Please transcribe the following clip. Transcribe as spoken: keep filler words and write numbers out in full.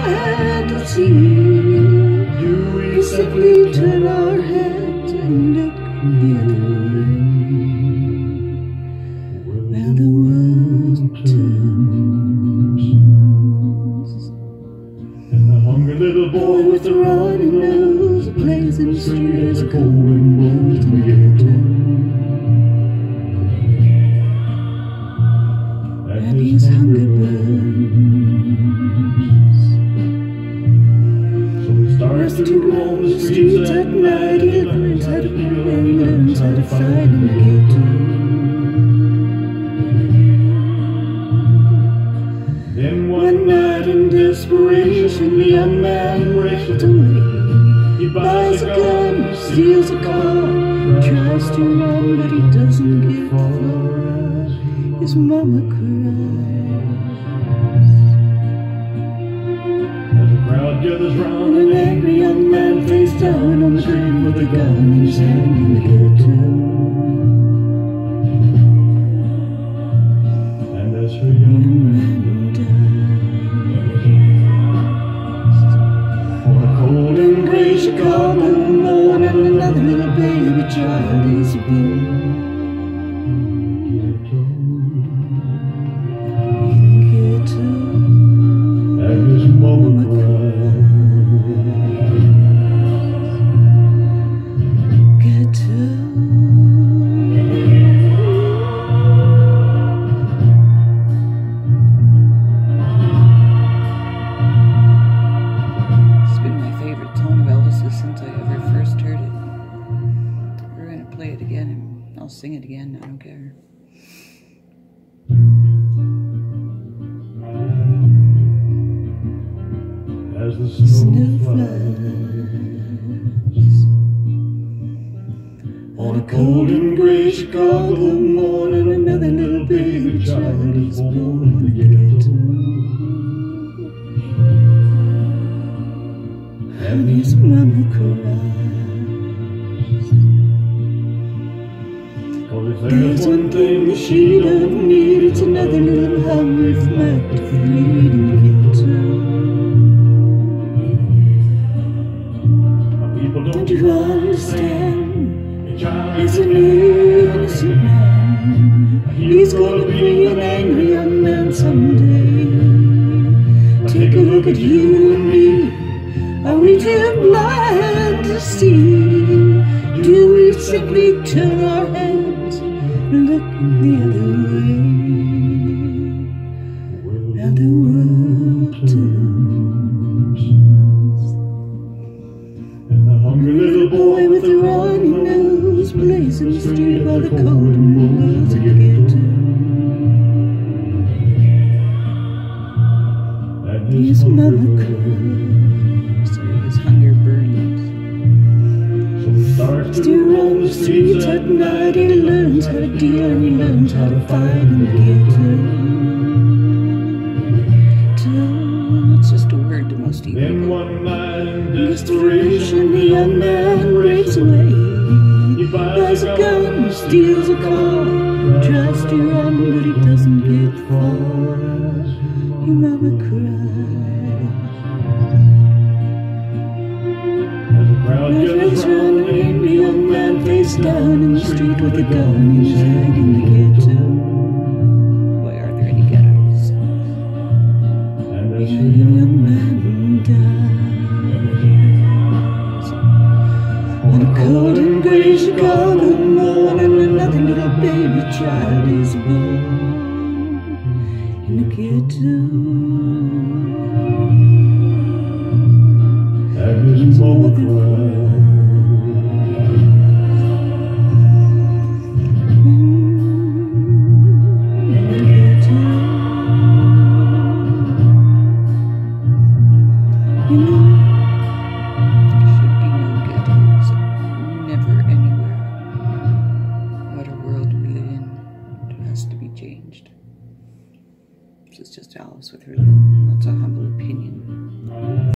blind to see? Do we simply turn our heads and look the other way? Well, the world turns, and the hungry little boy with the running nose plays in the street as the cold wind blows in the ghetto. And his hunger burns. So he starts to roam the streets at night. He learns how to feel and he learns how to fight in the ghetto. Then one night in desperation, the young man breaks away. He buys a gun, steals a car, tries to run, but he doesn't get far. His mama cries as the crowd gathers round, an angry young man face down on the ground with a gun in his hand in the ghetto. And as her young man dies, on a cold and gray Chicago morning, another little baby child is born. And his mama cries. Ghetto. It's been my favorite song of Elvis's since I ever first heard it. We're gonna play it again and I'll sing it again, I don't care. As the snow, snow flies on a cold and gray Chicago morning, another little baby child is born in the ghetto. And his mama cries. Cause if there's one thing that she don't need, it's another little hungry flag to feed in the ghetto. Don't you understand? He's an innocent man. He's gonna be an angry young man someday. Take a look at you and me. Are we too blind to see? Do we simply turn our heads and look the other way? Now the world turns, hungry little boy with a runny nose plays in the street while the cold wind blows in the ghetto. And his mama cries, or his hunger burns. So he starts to roam the streets at night. He learns how to deal and he learns how to fight in the ghetto. It's just a word to most people. Then one night in desperation, the young man breaks away. He buys a gun, steals a car, tries to run, but he doesn't get far. Your mama cries. As the crowd gathers round, an angry young man face down in the street with a gun in his hand in the ghetto. Boy, are there any ghettos? And as the young man dies, on a cold and gray Chicago morning, another little baby child is born in the ghetto. And his mama cries. You know, there should be no ghettos, never anywhere. What a world we live in. It has to be changed. This is just Alice with her little, not so humble